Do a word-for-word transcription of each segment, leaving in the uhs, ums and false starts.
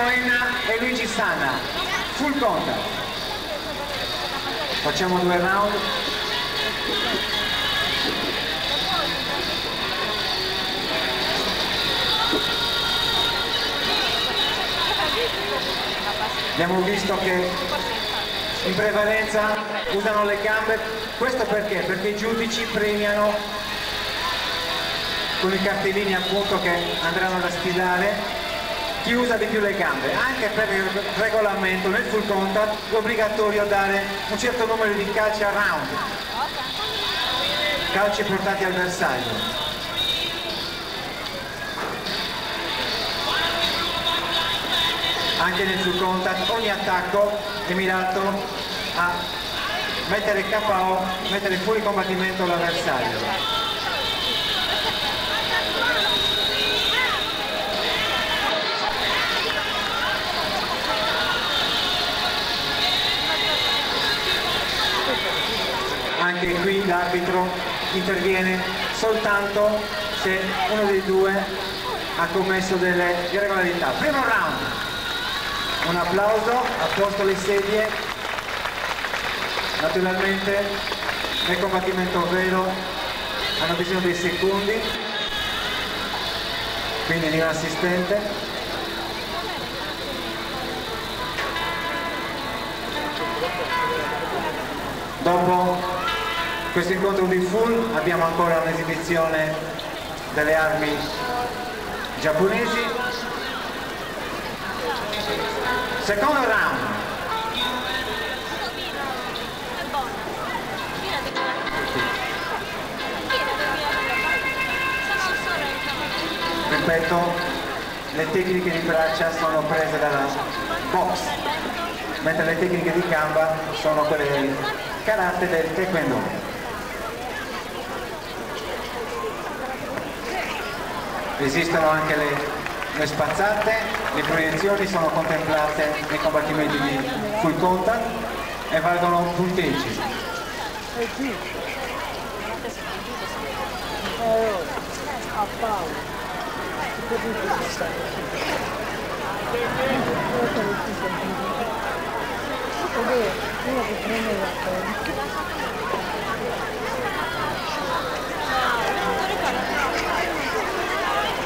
Enna e Luigi Sanna. Full contact. Facciamo due round. Abbiamo visto che in prevalenza usano le gambe, questo perché? Perché i giudici premiano con i cartellini appunto che andranno da sfidare chi usa di più le gambe, anche per il regolamento nel full contact è obbligatorio dare un certo numero di calci a round, calci portati al bersaglio. Anche nel full contact ogni attacco è mirato a mettere K O, mettere fuori combattimento l'avversario. Anche qui l'arbitro interviene soltanto se uno dei due ha commesso delle irregolarità. Primo round. Un applauso, a posto le sedie. Naturalmente nel combattimento vero hanno bisogno dei secondi, quindi di un assistente. Dopo questo incontro di full abbiamo ancora un'esibizione delle armi giapponesi. Secondo round. Ripeto, le tecniche di braccia sono prese dalla box, mentre le tecniche di gamba sono quelle del karate del taekwondo. Esistono anche le, le spazzate, le proiezioni sono contemplate nei combattimenti di full contact e valgono punteggi.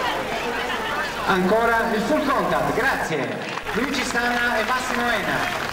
Ancora il full contact, grazie. Luigi Sanna e Massimo Enna.